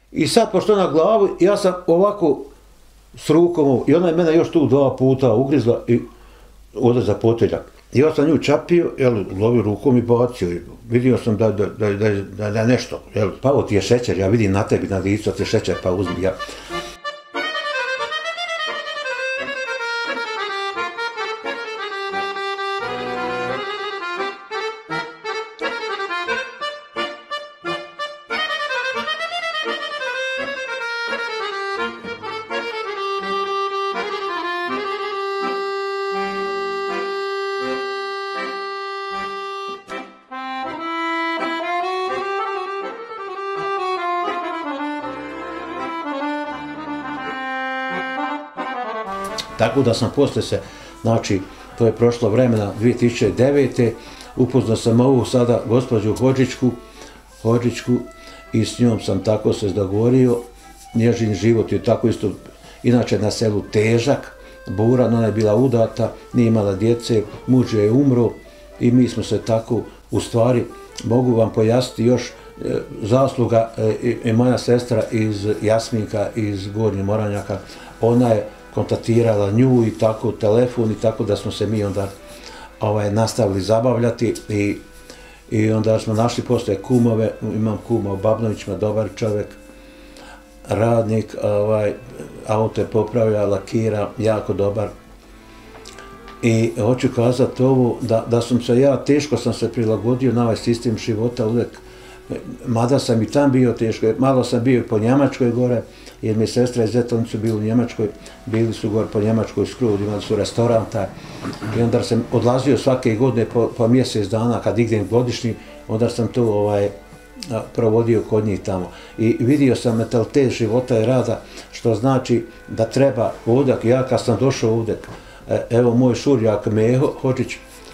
I sad, pošto na glavu, ja sam ovako s rukom, i ona je mene još tu 2 puta ugrizla i ovdje za poteljak. I ja sam nju čapio, lovio rukom i bacio. Vidio sam da je nešto. Pao ti je šećer, ja vidim na tebi na licu, ti je šećer, pa uzmi. Tako da sam posle se, znači, to je prošlo vremena 2009. Upoznao sam ovu sada gospođu Hodžićku i s njom sam tako se dogovorio. Njezin život je tako isto, inače na selu težak, buran, ona je bila udata, nije imala djece, muž je umro i mi smo se tako, u stvari, mogu vam pojasniti još zasluga i moja sestra iz Jasminka, iz Gornjih Moranjaka, ona je kontaktirala nju i tako telefon i tako da smo se mi onda nastavili zabavljati i onda smo našli posle kumove, imam kuma u Babnovićima, dobar čovjek, radnik, auto je popravlja, lakira, jako dobar. I hoću kazati ovo, da sam se ja, teško sam se prilagodio na ovaj sistem života uvek, mada sam i tam bio teško, malo sam bio po Njemačkoj gore, jer mi sestra i zet, oni su bili u Njemačkoj, bili su gore po Njemačkoj skroz, imali su restoranta i onda sam odlazio svake godine po mjesec dana kad idem godišnji, onda sam to provodio kod njih tamo. I vidio sam mentalitet života i rada, što znači da treba ovdje, ja kad sam došao ovdje, evo moj šurjak Meho Hodžić,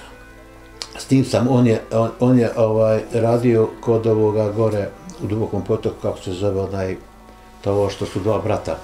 s tim sam, on je radio kod ovoga gore u Dubokom potoku, kako se zove to što su 2 brata,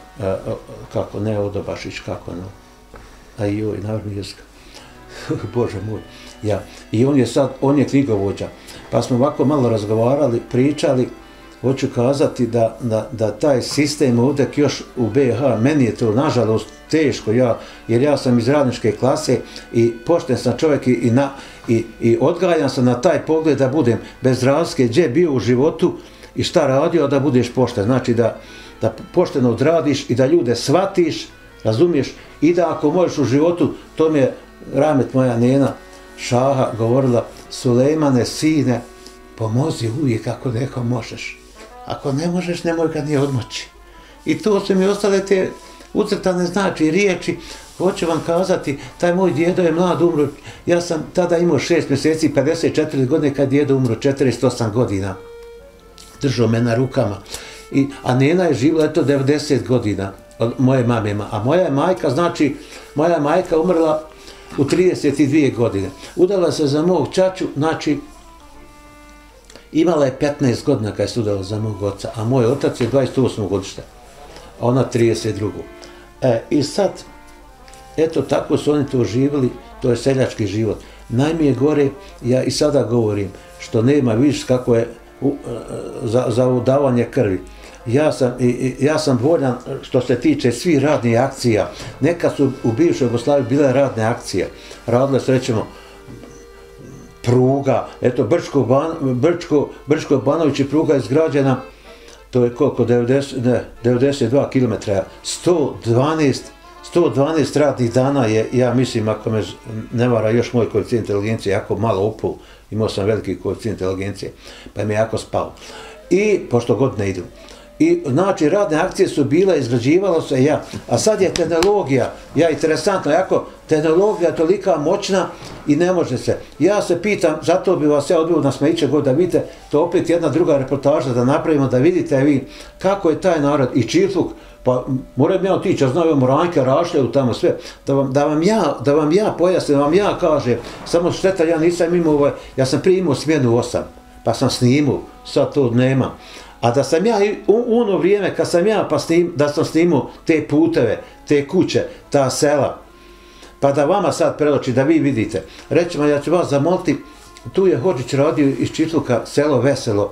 kako ne Odobašić, kako no, a joj, naravno jeska, Bože moj, ja. I on je knjigovođa, pa smo ovako malo razgovarali, pričali, hoću kazati da taj sistem ovdje još u BiH, meni je to nažalost teško, jer ja sam iz radničke klase i pošten sam čovjek i odgajan sam na taj pogled da budem bez razlike gdje bio u životu i šta radio, da budeš pošten. Znači da pošteno odradiš i da ljude shvatiš, razumiješ, i da ako možeš u životu, to mi je rahmet moja nena Šaha govorila, Sulejmane, sine, pomozi uvijek ako neko možeš. Ako ne možeš, nemoj ga ni odmoći. I to su mi ostale te ucrtane znači riječi. Hoću vam kazati, taj moj djedo je mlad umro, ja sam tada imao 6 mjeseci, 54 godine kad djedo umro, 48 godina. Držao me na rukama. A nena je živjela, eto, 90 godina od moje mame. A moja majka, znači, moja majka umrla u 32 godine. Udala se za mog čaču, znači, imala je 15 godina kad se udala za mog oca, a moj otac je 28 godišta, a ona 32. I sad, eto, tako su oni to živjeli, to je seljački život. Najmije gore, ja i sada govorim, što nema, vidiš kako je za udavanje krvi. Ja sam voljan što se tiče svih radnih akcija. Nekad su u bivšoj Jugoslaviji bile radne akcije. Radile se, rećemo, pruga, eto, Brčko-Banović pruga je izgrađena, to je koliko, 92 km, 112 radnih dana je, ja mislim, ako me ne vara još moj koeficijent inteligencije, jako malo upao, imao sam veliki koeficijent inteligencije, pa mi je jako spao. I, pošto godine idu, i znači radne akcije su bile, izgrađivalo se a sad je tehnologija, interesantno, jako tehnologija je tolika moćna i ne može se. Ja se pitam, zato bi vas ja odbio na Smejiće god da vidite, to opet jedna druga reportaža da napravimo, da vidite vi kako je taj narod i Čifluk, pa moram ja otići, ja znam Moranjke, Rašljevu, tamo sve, da vam ja pojasnim, da vam ja kažem, samo šteta, ja nisam imao, ja sam prije imao smjenu 8, pa sam snimao, sad to nema. A da sam ja u ono vrijeme kad sam ja da sam snimao te puteve, te kuće, ta sela, pa da vama sad predočim, da vi vidite. Rećemo, ja ću vas zamoliti, tu je Hodžić radio iz Čifluka, selo Veselo,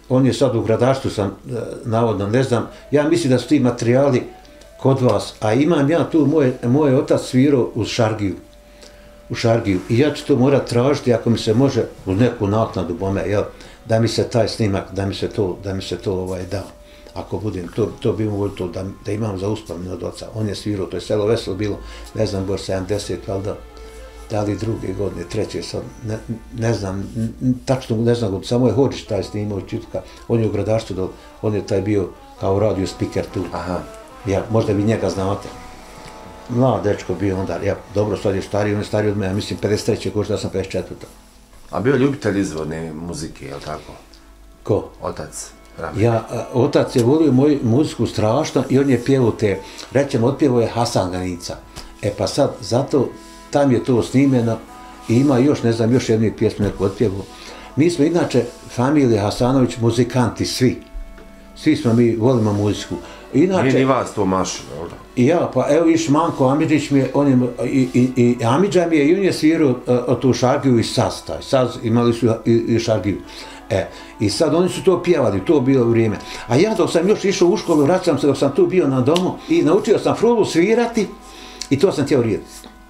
on je sad u Gradaštu, sam navodno, ne znam, ja mislim da su ti materijali kod vas, a imam ja tu, moj otac svirao u Šargiju, i ja ću to morat tražiti ako mi se može uz neku naknadu bome, jel, da mi se taj snimak, da mi se to da. Ako budem, to bi mu to da imam za uspomenu od oca. On je svirao, to je selo Veselo bilo, ne znam, gor 70, valjda, da li druge godine, treće, sad, ne znam, tačno ne znam, samo je Hodžić taj snimao Čitka, on je u Gradaštu, on je taj bio kao radio speaker tu. Aha. Ja, možda vi njega znate. Mlad dečko bio onda, ja, dobro, sad je stariji, on je stariji od mene, ja mislim 53. košta, da sam 54. A bio ljubitelj izvorne muzike, je li tako? Ko? Otac. Otac je volio moju muziku strašno i on je pjevao te, rećemo, otpjevao je Hasan Ganica. Pa sad, zato tam je to snimeno i ima još, ne znam, još jednu pjesmu neku otpjevao. Mi smo inače, familija Hasanović, muzikanti, svi. Svi smo mi, volimo muziku. Inače, nije ni vas to mašino, ovdje? I ja, pa evo viš Manko Amidžić mi je, i Amidža mi je, i on je svirao tu Šargiju i Saz taj. Saz imali su i Šargiju. I sad oni su to pjevali, to bilo vrijeme. A ja dok sam još išao u školu, vraćam se dok sam tu bio na domu i naučio sam frulu svirati i to sam htio rijeti.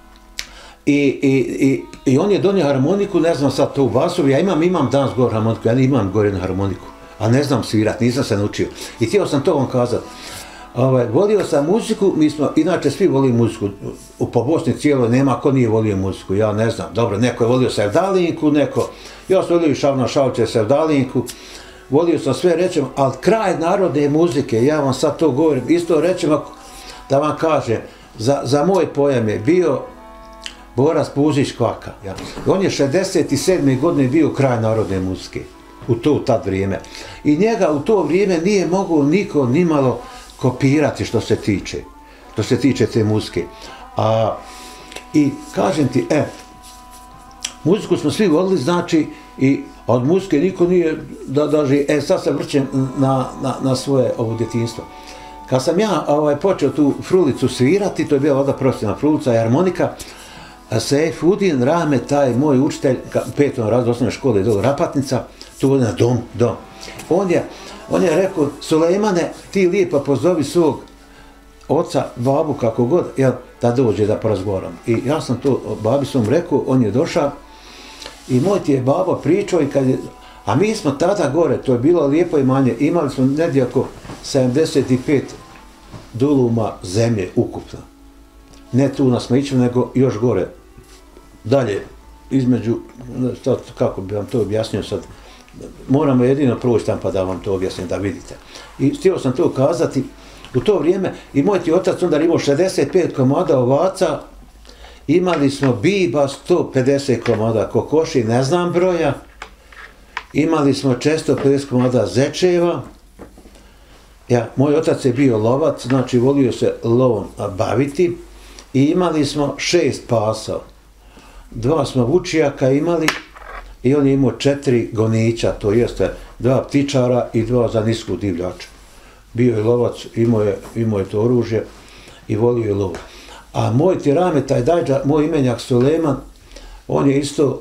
I on je donio harmoniku, ne znam sad to u basovi, ja imam danas gore harmoniku, ja imam gore jednu harmoniku, a ne znam svirati, nisam se naučio. I htio sam to vam kazati. Volio sam muziku, mi smo, inače svi volili muziku, po Bosni cijelo nema ko nije volio muziku, ja ne znam, dobro, neko je volio Sevdalinku, neko, ja sam volio Šavna Šavče Sevdalinku, volio sam sve, rećem, ali kraj narodne muzike, ja vam sad to govorim, isto rećem, da vam kažem, za moj pojam je bio Boras Puzić Kvaka, ja. On je 67. godine bio kraj narodne muzike, u tad vrijeme, i njega u to vrijeme nije mogao niko nimalo kopirati što se tiče te muzike. I kažem ti, muziku smo svi volili, znači, i od muzike niko nije da živi. Sad se vrćem na svoje ovo djetinjstvo. Kad sam ja počeo tu frulicu svirati, to je bila voda profesionalna frulica i harmonika, Sejfudin Rame, taj moj učitelj, u 5. razredu osnovne škole, dole Rapatnica, tu vodi na dom. On je rekao, Sulejmane, ti lijepo pozovi svog oca, babu, kako god, da dođe da porazgovaram. I ja sam to babi svom rekao, on je došao i moj ti je baba pričao i kad je, a mi smo tada gore, to je bilo lijepo imanje, imali smo negdje oko 75 duluma zemlje ukupno. Ne tu na Smejiću, nego još gore. Dalje, između, kako bi vam to objasnio sad, moramo jedino proći tam pa da vam to objasnim, da vidite. I htio sam to kazati, u to vrijeme, i moj ti otac onda imao 65 komada ovaca, imali smo biba 150 komada kokoši, ne znam broja, imali smo 450 komada zečeva, moj otac je bio lovac, znači volio se lovom baviti, i imali smo 6 pasa, 2 smo vučijaka imali, i on je imao 4 gonića, to jeste 2 ptičara i 2 za nisku divljača. Bio je lovac, imao je to oružje i volio je lovu. A moj ti Rame, taj dajđa, moj imenjak Sulejman, on je isto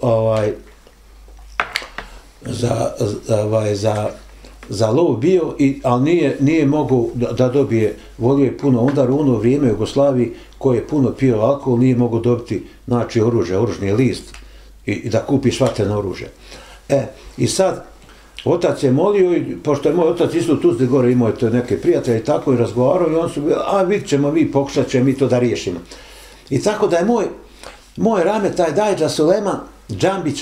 za lov bio, ali nije mogao da dobije, volio je puno, onda u ono vrijeme u Jugoslaviji, koji je puno pio alkohol, nije mogao dobiti, znači, oružni list i da kupiš vatreno oružje. I sad, otac je molio, i pošto je moj otac isto u Tuzli gore imao je neke prijatelje i tako i razgovarao, i on su bili, vidit ćemo mi, pokušat ćemo mi to da riješimo. I tako da je moj Rame, taj dajđa Sulejman Džambić,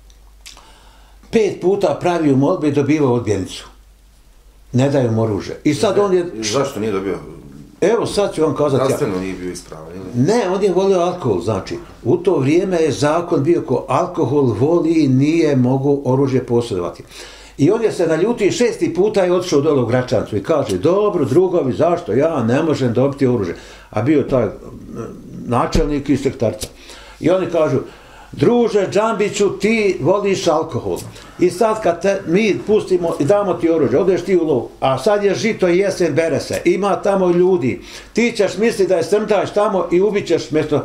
5 puta pravio molbe i dobivao odbjenicu. Ne daju mu oružje. I sad on je... Zašto nije dobio? Evo sad ću vam kazati... Zdravstveno nije bio ispravan, ili? Ne, on je volio alkohol, znači. U to vrijeme je zakon bio ko alkohol voli i nije mogu oružje posjedovati. I on je se naljutio 6. puta i otišao dole u Gračancu i kaže, dobro, drugovi, zašto ja ne možem dobiti oružje? A bio taj načelnik iz sektarca. I oni kažu, druže Džambiću, ti voliš alkohol. I sad kad mi pustimo i damo ti oružje, odeš ti u lov, a sad je žito i jesen, bere se, ima tamo ljudi, ti ćeš misliti da je srndač tamo i ubit ćeš mjesto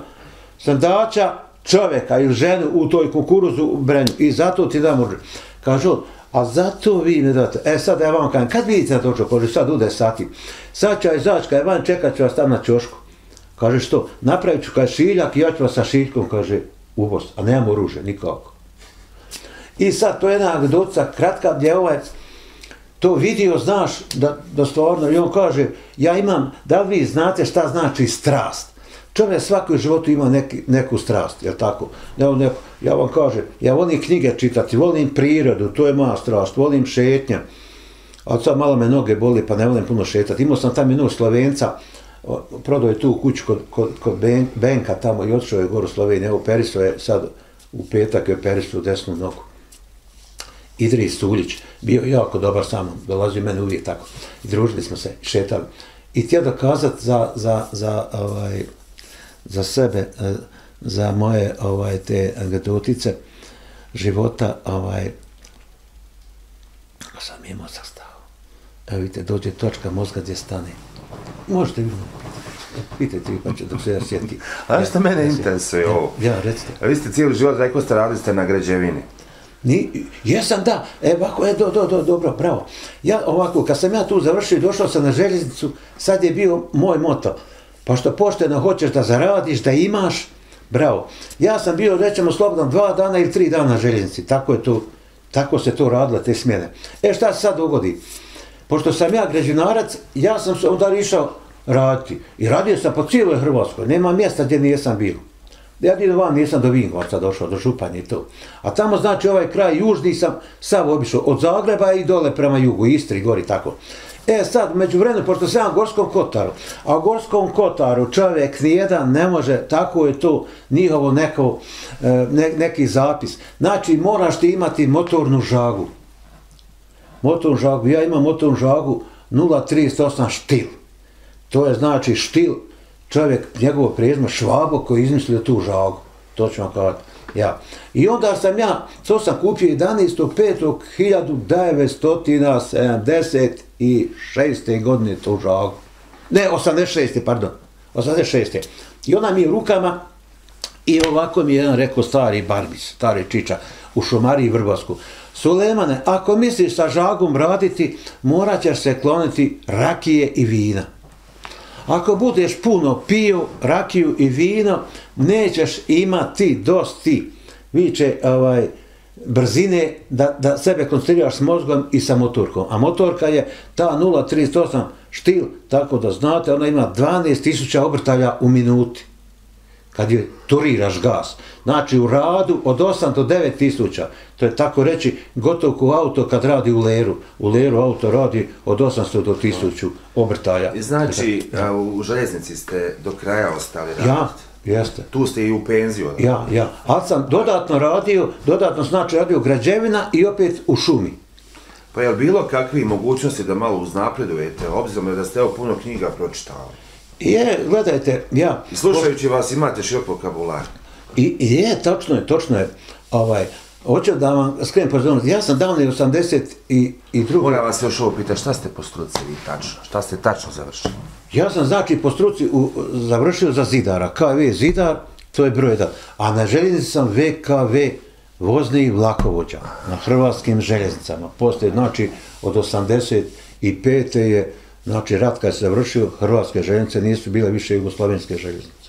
srndača čovjeka ili ženu u toj kukuruzu brenju i zato ti dam oružje. Kažu, A zato vi ne date. Sad ja vam kažem, kad vidite na točno, kaže, sad u 10 sati. Sad će izaći, kaže, van čekat ću vas tam na ćošku. Kaže, što? Napravit ću, kaže, šiljak i ja ću vas sa šiljkom, kaže, ubost. A nemamo oružje, nikako. I sad, to je jedna anegdota kratka gdje to vidio, znaš, da stvarno, i on kaže, ja imam, da li vi znate šta znači strast? Čovjek svaki u životu ima neku strast, jel tako? Ja vam kažem, ja volim knjige čitati, volim prirodu, to je moja strast, volim šetnja. A sad malo me noge boli, pa ne volim puno šetati. Imao sam tam jednog Slovenca, prodao je tu u kuću kod Benka tamo i otišao je gore u Sloveniji, evo Periso je sad u petak je Periso u desnu nogu. Idris Suljić, bio jako dobar sa mnom, dolazio mene uvijek tako. I družili smo se, šetali. I htio dokazati za sebe, za moje te anegdotice života, kako sam mi je mozak stao. Evo vidite, dođe točka mozga gdje stane. Možete vi pitajte vi pa će dok se ja sjeti. A što mene interesuje ovo? Ja, recite. A vi ste cijeli život, rekao ste, radili ste na građevini. Jesam, da, dobro, bravo. Ja ovako, kad sam ja tu završio i došao sam na željeznicu, sad je bio moj moto. Pa što pošteno hoćeš da zaradiš, da imaš, bravo. Ja sam bio, rećemo, slobodan 2 dana ili 3 dana na željeznici, tako se to radilo, te smjene. Šta se sad dogodi? Pošto sam ja građevinarac, ja sam se onda išao raditi. I radio sam po cijeloj Hrvatskoj, nema mjesta gdje nisam bio. Ja nisam do Vinkovaca došao, do Županje i to. A tamo, znači, ovaj kraj južni sam sav obišao, od Zagreba i dole prema jugu, Istri, gori, tako. Sad, međuvremenu, pošto sam u Gorskom Kotaru, a u Gorskom Kotaru čovjek nijedan ne može, tako je to njihovo neki zapis. Znači, moraš ti imati motornu žagu. Motornu žagu, ja imam motornu žagu 0,38 štil. To je znači štil, čovjek, njegovo prezime Švabo koji je izmislio tu žagu. To ću vam kazati. Ja. I onda sam to sam kupio 11.5.1976. godine tu žagu. Ne, 86. I ona mi je u rukama i ovako mi je jedan rekao stari Barbis, stari Čiča, u šumariji Vrbovsku. Sulemane, ako misliš sa žagom raditi, morat ćeš se kloniti rakije i vina. Ako budeš puno pio rakiju i vino, nećeš imati dosti brzine da sebe koncentriraš s mozgom i sa motorkom. A motorka je ta 0,38 štil, tako da znate, ona ima 12.000 obrtaja u minuti. Kad je turiraš gas. Znači u radu od 8 do 9.000. To je tako reći gotovo kao auto kad radi u leru. U leru auto radi od 800 do 1000 obrtaja. I znači u željeznici ste do kraja ostali raditi? Ja, jeste. Tu ste i u penziju? Ja. Ali sam dodatno radio građevina i opet u šumi. Pa je li bilo kakvi mogućnosti da malo uznapredujete, obzirom da ste evo puno knjiga pročitali? Gledajte, ja... I slušajući vas imate širok vokabular. Točno je. Hoću da vam skrenem pozornost. Ja sam davno 82. Moram vas još ovo pitati, šta ste po struci vi tačno? Šta ste tačno završili? Ja sam znači po struci završio za zidara. KV zidar, to je broj 1. A na željeznici sam VKV vozni vlakovođa. Na hrvatskim željeznicama. Postoje, znači, od 85. je, znači, rat kad se završio, hrvatske željeznice nisu bile više jugoslovenske željeznice.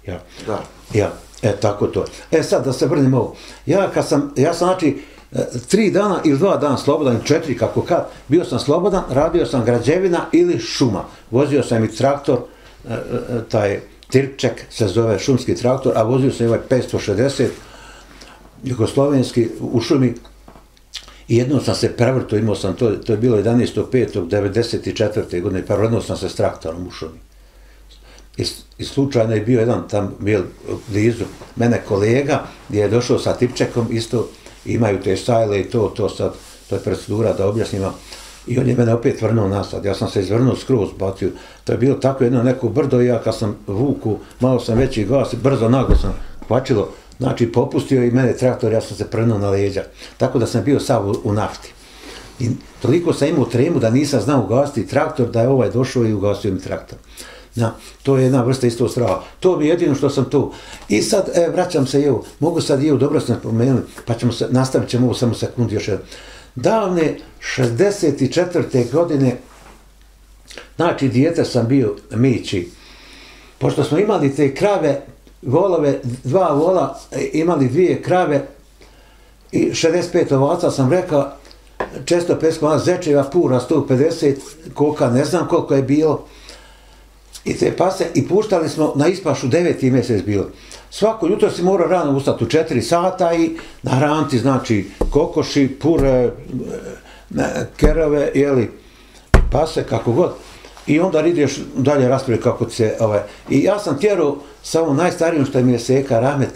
Tako to. Sad da se vrnim ovo. Ja sam znači 3 dana ili 2 dana slobodan, 4 kako kad, bio sam slobodan, radio sam građevina ili šuma. Vozio sam i traktor, taj Tirček se zove šumski traktor, a vozio sam i ovaj 560 jugoslovenski u šumi. I jednom sam se prevrto, imao sam to je bilo 11.5.1994. godine, prevrnuo sam se s traktorom u šumi. I slučajno je bio jedan tam bio blizu mene kolega gdje je došao sa Tipčekom, isto imaju te stajle i to sad, to je procedura da objasnim vam. I on je mene opet vrnuo nasad, ja sam se izvrnuo skroz, bacio. To je bilo tako jedno neko brdo i ja kad sam vuku, malo sam veći gas, brzo naglo sam hvačilo, znači popustio i mene traktor, ja sam se prnuo na leđa. Tako da sam bio sav u nafti. I toliko sam imao tremu da nisam znao ugasiti traktor, da je ovaj došao i ugasio mi traktor. To je jedna vrsta isto straha. To bi jedino što sam tu. I sad, vraćam se, mogu sad dobro sam spomenuli, pa nastavit ćemo ovo samo sekundi još jedan. davne 64. godine, znači dijete sam bio Mići, pošto smo imali te krave, volove, 2 vola, imali 2 krave i 65 ovaca, sam rekao, 450 komada zečeva, pura 150, koka, ne znam koliko je bilo, i te pase, i puštali smo na ispašu 9. mjesec bilo. Svako jutro si mora rano ustati u 4 sata i nahraniti, znači, kokoši, pure, kerove, jeli, pase, kako god. I onda ideš dalje raspravi kako se, I ja sam tjerao samo najstarijom što mi je seka Rahmet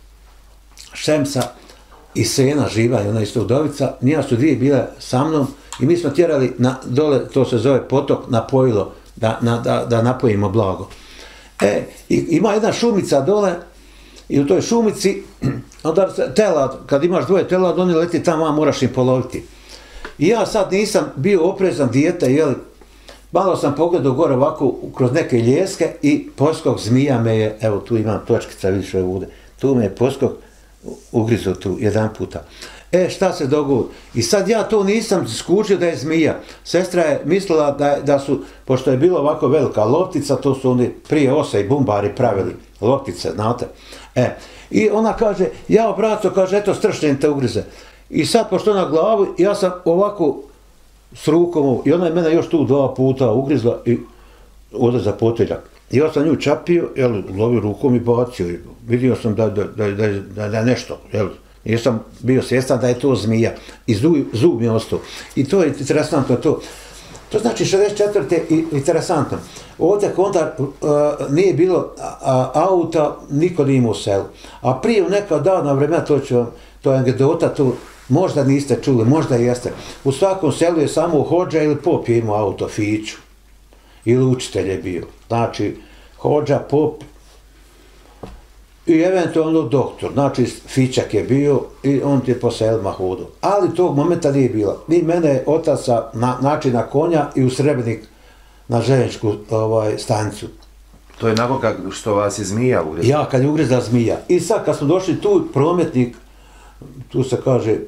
Šemsa i Sena živa, i ona isto udovica, njima su 2 bile sa mnom i mi smo tjerali dole, to se zove potok, napojilo, da napojimo blago. I ima jedna šumica dole i u toj šumici, onda telad, kad imaš 2 telad, oni leti tamo, moraš im poloviti. I ja sad nisam bio oprezan dijete, jeli, malo sam pogledao gore ovako kroz neke ljeske i poskok zmija me je, evo tu imam točkica, vidiš ove vude, tu me je poskok ugrizao tu jedan puta. Šta se dogodi? I sad ja to nisam skužio da je zmija. Sestra je mislila da su, pošto je bila ovako velika loptica, to su oni prije Ose i bumbari pravili loptice, znate. I ona kaže, jao braco, kaže, eto stršnjen te ugrize. I sad, pošto na glavu, ja sam ovako s rukom, i ona je mene još tu 2 puta ugrizla i ovdje za poteljak. I ja sam nju čapio, lovio rukom i bacio. I vidio sam da nešto, nisam bio svjestan da je to zmija. I zub mi je ostao. I to je interesantno to. To znači 64. i interesantno. Ovdje onda nije bilo auta, niko nije imao u selu. A prije u neka davna vremena, to je anegdota, to možda niste čuli, možda jeste. U svakom selu je samo hodža ili pop je imao auto, fiću. Ili učitelj je bio. Znači, hodža, pop i eventualno doktor. Znači, fićak je bio i on ti je po selima hodao. Ali tog momenta nije bilo. I mene je otac na konja i u Srebrnik na željezničku stanicu. To je nakon što vas je zmija ugrizla? Ja, kad je ugrizla zmija. I sad, kad smo došli tu, prometnik, tu se kaže,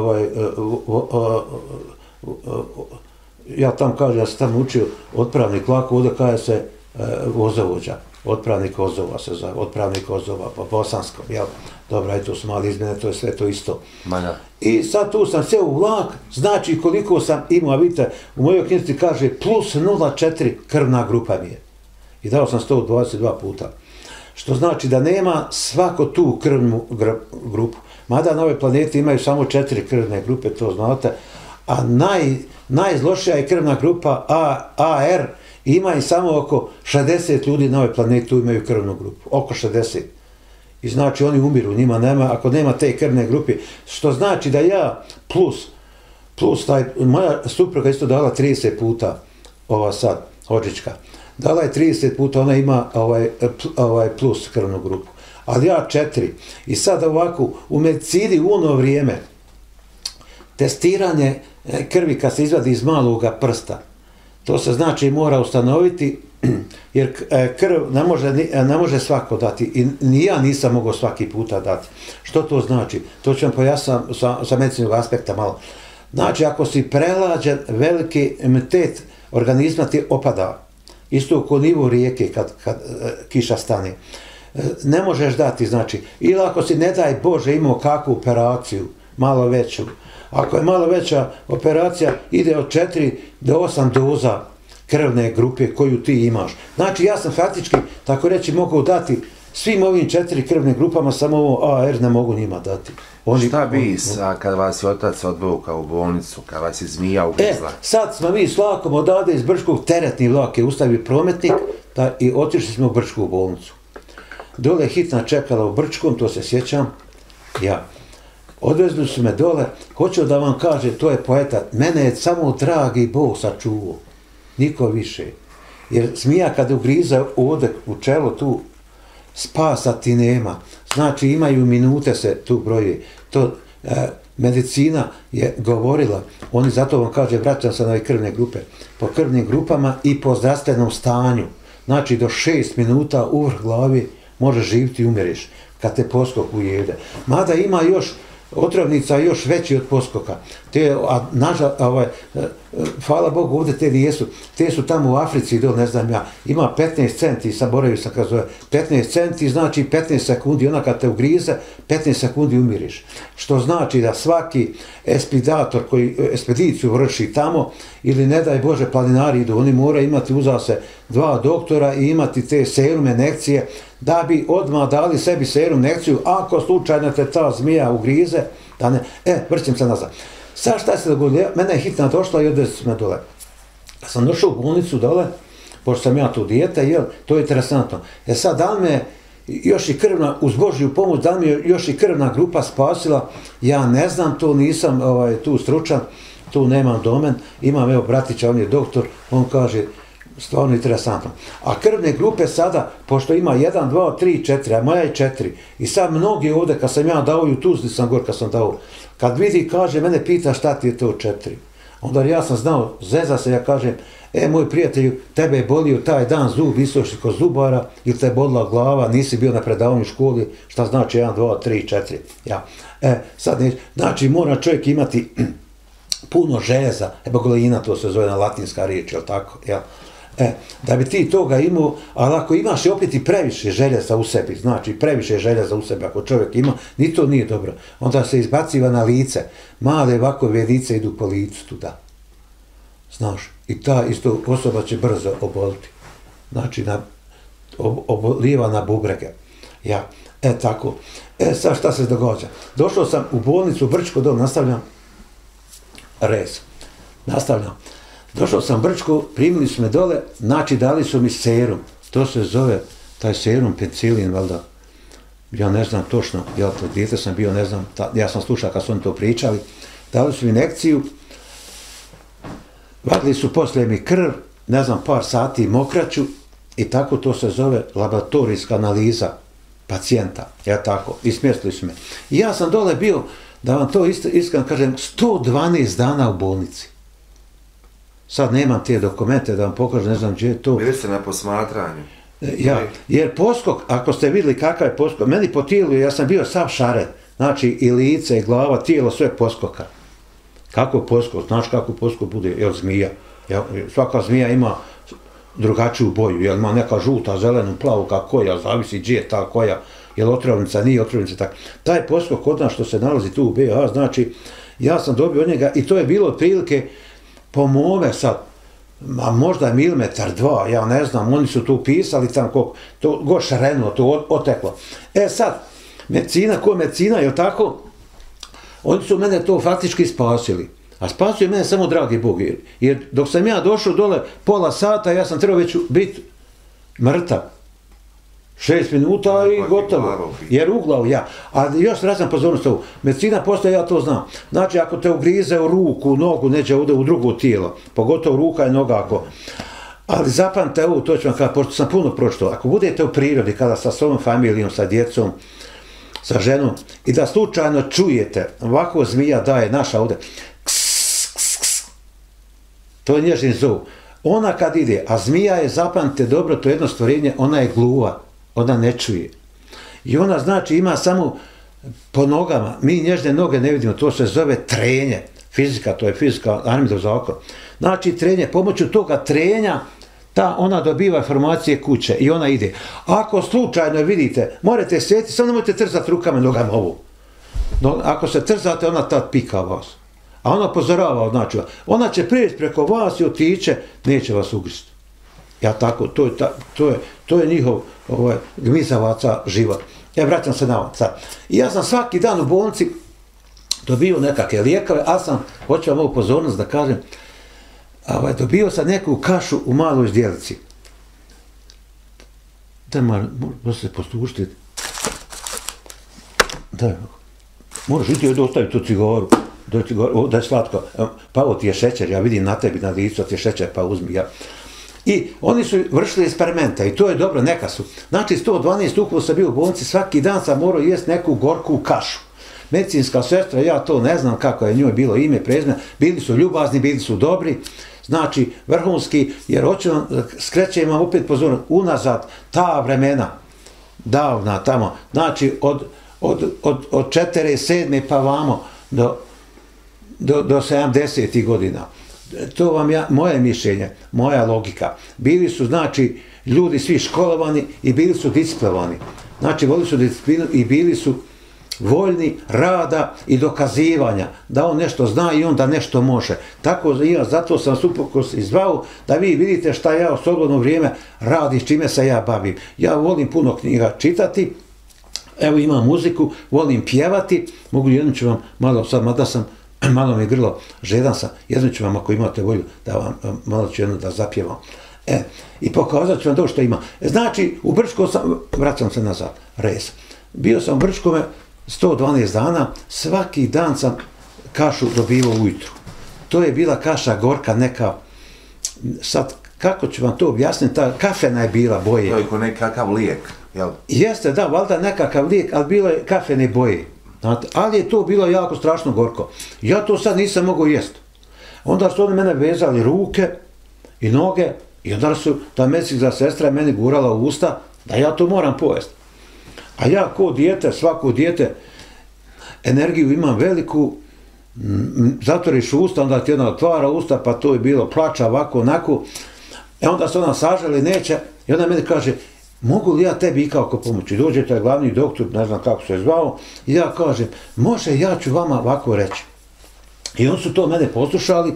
ja tam kažem, ja sam tam učio otpravnik vlaka, ovdje kaže se vozovođa, otpravnik vozova se zove, otpravnik vozova, po bosanskom, jel? Dobro, aj to su mali izmjene, to je sve to isto. I sad tu sam sjeo u vlak, znači koliko sam imao, a vidite, u mojoj knjizi kaže plus 0,4 krvna grupa mi je. I dao sam 122 puta. Što znači da nema svako tu krvnu grupu. Mada na ovoj planeti imaju samo 4 krvne grupe, to znate, a najzlošija je krvna grupa AR, ima i samo oko 60 ljudi na ovoj planeti imaju krvnu grupu, oko 60. I znači oni umiru, njima nema, ako nema te krvne grupe, što znači da ja plus moja supruga isto dala 30 puta, ova sad, Hodžićka, dala je 30 puta, ona ima plus krvnu grupu. Ali ja 4. I sad ovako, u medicini u ono vrijeme, testiranje krvi kad se izvadi iz maloga prsta, to se znači mora ustanoviti, jer krv ne može svako dati, i ni ja nisam mogao svaki puta dati. Što to znači? To ću vam pojasniti sa medicinskog aspekta malo. Znači, ako si prelađen, veliki imunitet organizma ti opada. Isto oko nivu rijeke kad kiša stane. Ne možeš dati, znači, ili ako si, ne daj Bože, imao kakvu operaciju, malo veću. Ako je malo veća operacija, ide od 4 do 8 doza krvne grupe koju ti imaš. Znači, ja sam faktički, tako reći, mogao dati svim ovim 4 krvne grupama, samo ovo AR ne mogu njima dati. Šta bi kad vas je otac odvukao u bolnicu, kad vas je zmija ugrizla? Sad smo mi s vlakom odavde iz Brčkog, teretni vlak je ustavio prometnik i otišli smo u Brčku bolnicu. Dole hitna čekala u Brčkom, to se sjećam, ja. Odvezli su me dole, hoću da vam kaže, to je poeta, mene je samo dragi Bog sačuvao, niko više. Jer zmija kada ugriza ovdje u čelo tu, spasa ti nema. Znači imaju minute se tu broje. To medicina je govorila, oni zato vam kaže, vraćam se na ove krvne grupe, po krvnim grupama i po zdravstvenom stanju. Znači do 6 minuta uvrh glavi možeš živjeti i umiriš kad te poskok ujede. Mada ima još otrovnica još veći od poskoka. Hvala Bogu, ovdje te nijesu, te su tamo u Africi, ne znam ja, ima 15 centi, zaboravio sam kad zove, 15 centi znači 15 sekundi, ona kad te ugrize, 15 sekundi umiriš. Što znači da svaki ekspeditor koji ekspediciju vrši tamo, ili ne daj Bože planinari idu, oni moraju imati uza se 2 doktora i imati te serum injekcije, da bi odmah dali sebi serum injekciju, ako slučajno te ta zmija ugrize, da ne, vrćem se nazad. Sad šta se dogodilo, mene je hitna došla i odvezli su me dole. Kad sam došao u bolnicu dole, pošto sam ja tu dijete, to je interesantno. Sad, da li me još i krvna, uz Božju pomoć, da li mi još i krvna grupa spasila, ja ne znam, to nisam tu stručan, tu nemam domen, imam evo bratića, on je doktor, on kaže, stvarno interesantno. A krvne grupe sada, pošto ima 1, 2, 3, 4, a moja je 4, i sad mnogi ovdje, kad sam ja dao i u Tuzli sam gor, kad sam dao, kad vidi, kaže, mene pita šta ti je to 4. Onda ja sam znao, zeza se, ja kažem, moj prijatelju, tebe je bolio taj dan zub, istošli kod zubara, ili te je bolila glava, nisi bio na predavanju u školi, šta znači 1, 2, 3, 4. Ja. Sad neće, znači mora čovjek imati puno željeza, epogleina, to se zove na latinska riječ, jel tako, jel? Da bi ti toga imao, ali ako imaš i opet i previše željeza u sebi, znači previše željeza u sebi, ako čovjek ima, ni to nije dobro. Onda se izbaciva na lice, male ovako vjedice idu po licu tuda. Znaš, i ta isto osoba će brzo oboliti. Znači, oboliva na bubrege. Ja, tako. Sad šta se događa? Došao sam u bolnicu u Brčko, dole nastavljam rez. Nastavljam. Došao sam u Brčko, primili su me dole, znači dali su mi serum. To se zove, taj serum, penicilin, valjda. Ja ne znam točno, ja to dijete sam bio, ne znam, ja sam slušao kad su oni to pričali. Dali su mi injekciju, vadili su poslije mi krv, ne znam, par sati mokraću i tako to se zove laboratorijska analiza pacijenta. Ja tako, i smjestili su me. I ja sam dole bio, da vam to iskreno kažem, 112 dana u bolnici. Sad nemam te dokumente da vam pokažem, ne znam gdje je to. Bili ste na posmatranju. Ja, jer poskok, ako ste vidjeli kakav je poskok, meni po tijelu, ja sam bio sav šaret, znači i lice, i glava, tijelo, sve poskoka. Kako poskok, znaš kako poskok bude, jel zmija. Svaka zmija ima drugačiju boju, jel ima neka žuta, zelenu, plavu, kako koja, zavisi gdje je ta koja, jel otrovnica, nije otrovnica, tako. Taj poskok kod nas što se nalazi tu u BiH, znači, ja sam dobio od njega i to je bilo otprilike po mome sad, a možda milimetar, 2, ja ne znam, oni su tu pisali tam koliko, to go šareno, to oteklo. Sad, medicina, jel tako, oni su mene to faktički spasili. A spasio mene samo dragi Bog, jer dok sam ja došao dole pola sata, ja sam trebao već biti mrtav. 6 minuta i gotovo, jer uglav ja. A još razam pozornost ovu, medicina postoje, ja to znam. Znači, ako te ugrize u ruku, u nogu, neće ovdje u drugo tijelo, pogotovo ruka i noga ako. Ali zapamte ovo, to ću vam kada, pošto sam puno pročitao, ako budete u prirodi, kada sa svojom familijom, sa djecom, sa ženom, i da slučajno čujete, ovako zmija daje, naša ovdje, to je nježni zov. Ona kad ide, a zmija je, zapamtite dobro, to je jedno stvorenje, ona je gluva, ona ne čuje. I ona znači ima samo po nogama, mi nježne noge ne vidimo, to se zove trenje, fizika, to je fizika, Armidov zakon. Znači trenje, pomoću toga trenja, ona dobiva informacije kuće i ona ide. Ako slučajno vidite, morate sjetiti, samo nemojte trzati rukama i nogama ovu. Ako se trzate, ona tad pika vas. A ona pozorava, znači, ona će prijeći preko vas i otiće, neće vas ugrist. Ja tako, to je njihov gmizavaca život. Vraćam se na ovo sad. I ja sam svaki dan u bolnici dobio nekakve lijekove, ali hoću vam ovu pozornost da kažem, dobio sam neku kašu u maloj zdjelici. Da, možeš se postuštiti. Da, moraš vidjeti da ostavi tu cigaru. Da je slatko. Pa ovo ti je šećer, ja vidim na tebi na licu, ti je šećer, pa uzmi ja. I oni su vršili eksperimenta i to je dobro, neka su. Znači 112 ukolo sam bio u bolnici, svaki dan sam morao jesti neku gorku kašu. Medicinska sestra, ja to ne znam kako je njoj bilo ime, prezime, bili su ljubazni, bili su dobri, znači vrhunski, jer hoću vam, skrećem vam opet pozornost, unazad ta vremena, davna tamo, znači od 47. pa vamo do 70. godina. To vam moje mišljenje, moja logika. Bili su, znači, ljudi svi školovani i bili su disciplinovani. Znači, volili su disciplinu i bili su voljni rada i dokazivanja, da on nešto zna i on da nešto može. Tako ja, zato sam vas uprkos izvao, da vi vidite šta ja u slobodno vrijeme radim, čime se ja bavim. Ja volim puno knjiga čitati, evo imam muziku, volim pjevati, mogu jednom ću vam malo, sad mada sam, malo mi je grlo, žedan sam, jednom ću vam ako imate volju, da vam malo ću jedno da zapjevam. I pokazat ću vam to što ima. Znači, u Brčkom sam, vraćam se nazad, res. Bio sam u Brčkome 112 dana, svaki dan sam kašu dobivao ujutru. To je bila kaša gorka neka, sad kako ću vam to objasniti, ta kafena je bila boje. To je ko nekakav lijek, jel? Jeste, da, valjda nekakav lijek, ali bilo je kafene boje. Ali je to bilo jako strašno gorko. Ja to sad nisam mogao jesti. Onda su oni mene vezali ruke i noge i onda su ta medicinska sestra meni gurala u usta da ja to moram pojesti. A ja ko dijete, svako dijete, energiju imam veliku, zatvoriš usta, onda ti jedna otvara usta, pa to je bilo plača, ovako, onako. Onda se ona saželi, neće, i onda meni kaže, mogu li ja tebi ikako pomoći? Dođe taj glavni doktor, ne znam kako se je zvao, i ja kažem, može, ja ću vama ovako reći. I oni su to mene poslušali,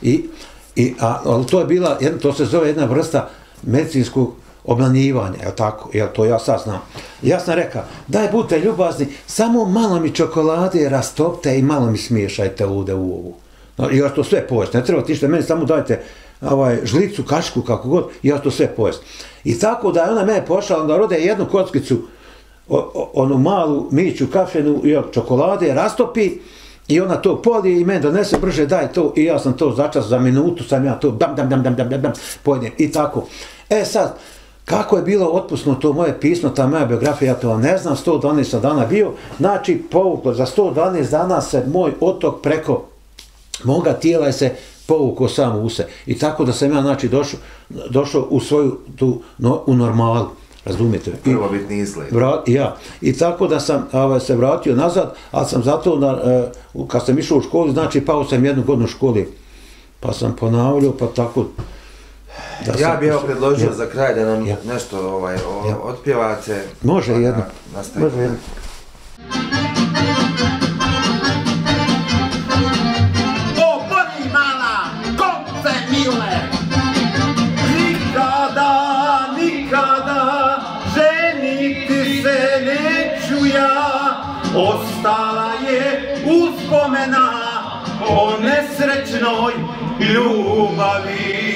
ali to je bila, to se zove jedna vrsta medicinskog obmanjivanja, jel tako, jel to ja sad znam. Ja sam rekao, daj budite ljubazni, samo malo mi čokolade rastopte i malo mi smiješajte ovdje u ovu. I ja to sve pojest, ne treba tište, meni samo dajte žlicu, kašku, kako god, i ja to sve pojest. I tako da je ona mene pošla, onda rode jednu kockicu, onu malu miću kafenu i čokolade, rastopi, i ona to polije i meni donese brže, daj to, i ja sam to začas, za minutu sam ja to dam, pojedem, i tako. Sad, kako je bilo otpusno to moje pismo, ta moja biografija, ja to vam ne znam, 112 dana bio, znači povuklo, za 112 dana se moj otok preko moga tijela je se povukao sam u se. I tako da sam ja, znači, došao u svoju, u normalu, razumijete? Prvobitni izgled. Ja. I tako da sam se vratio nazad, ali sam zato, kad sam išao u školu, znači, pao sam 1 godinu u školi, pa sam ponavljao, pa tako. Ja bih predložio za kraj da nam nešto otpjevate. Može jedno. Može jedno. O, boli mala, konce mile, nikada ženiti se neću ja, ostala je uspomena o nesrećnoj ljubavi.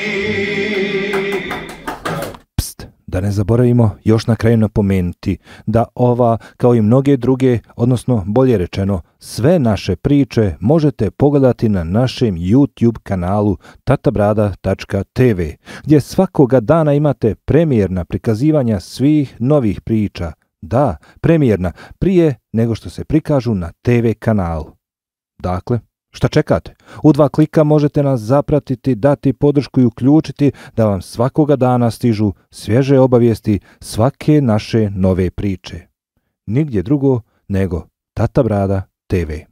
Da ne zaboravimo još na kraju napomenuti da ova, kao i mnoge druge, odnosno bolje rečeno, sve naše priče možete pogledati na našem YouTube kanalu tatabrada.tv, gdje svakoga dana imate premijerna prikazivanja svih novih priča. Da, premijerna, prije nego što se prikažu na TV kanalu. Dakle, šta čekate? U 2 klika možete nas zapratiti, dati podršku i uključiti da vam svakoga dana stižu svježe obavijesti svake naše nove priče. Nigdje drugo nego Tata Brada TV.